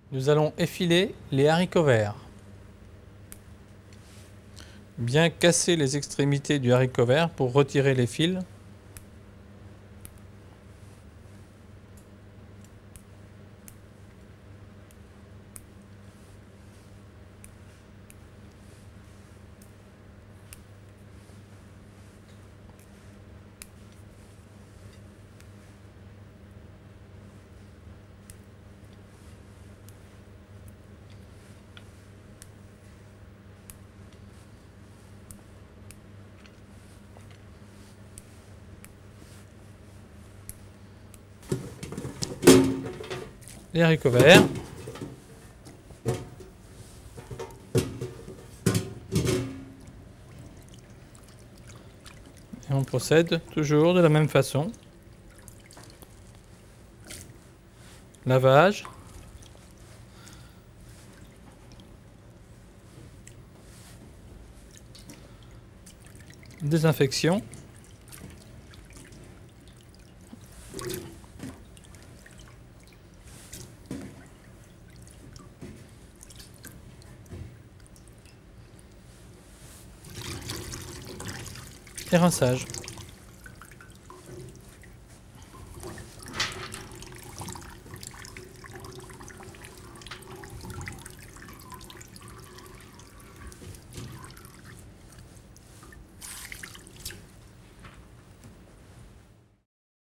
Nous allons effiler les haricots verts. Bien casser les extrémités du haricot vert pour retirer les fils. Les haricots verts. Et on procède toujours de la même façon. Lavage. Désinfection. Et rinçage.